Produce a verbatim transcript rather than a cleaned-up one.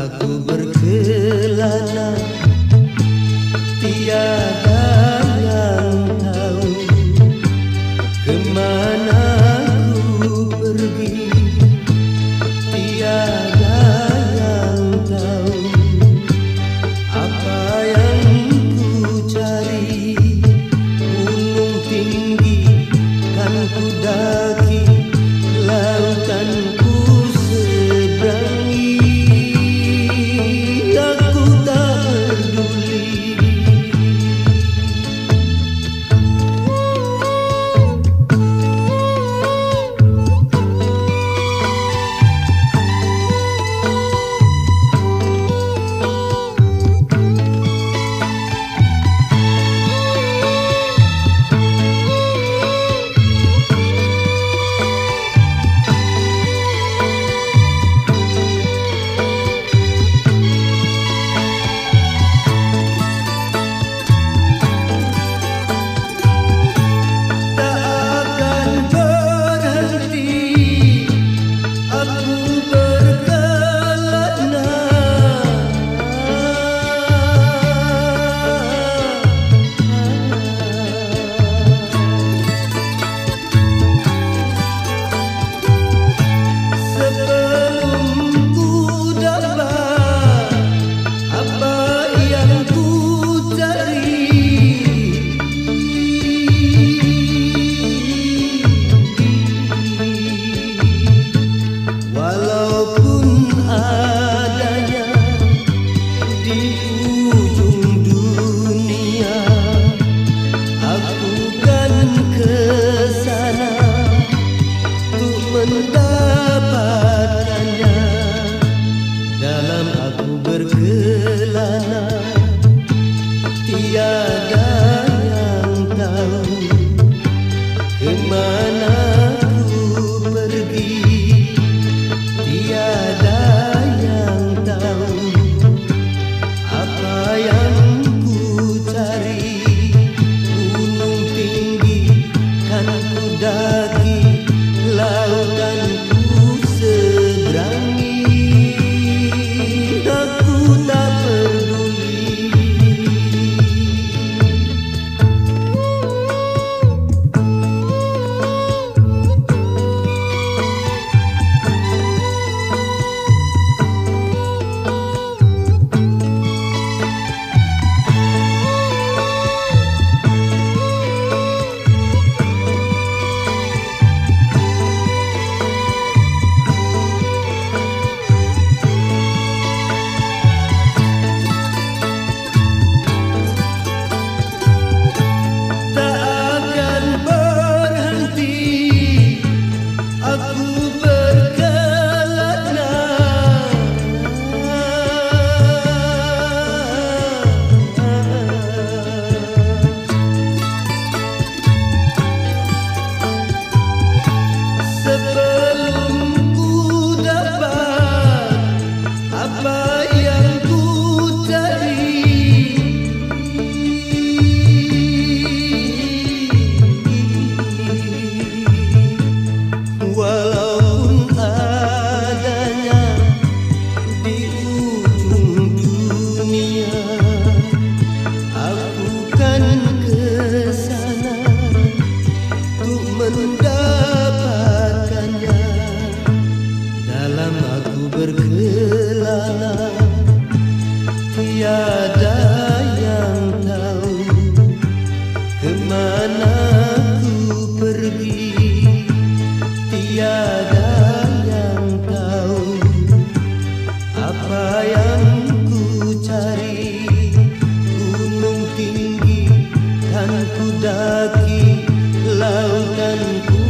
aku berkelana, tiada yang tahu kemana ku pergi. Tiada yang tahu apa yang ku cari. Gunung tinggi kan ku daki, lautan ku seberangi. Aku tak peduli. Mendapatkannya dalam aku berkelana, tiada yang tahu kemana ku pergi. Tiada yang tahu apa yang ku cari. Gunung tinggi kan ku daki, lautan ku seberangi. Aku tak peduli. Walaupun adanya di ujung dunia, aku kan ke sana untuk mendapatkannya. Dalam aku berkelana, tiada yang tahu kemana ku pergi. Tiada yang tahu apa yang ku cari. Gunung tinggi kan ku daki, lautan ku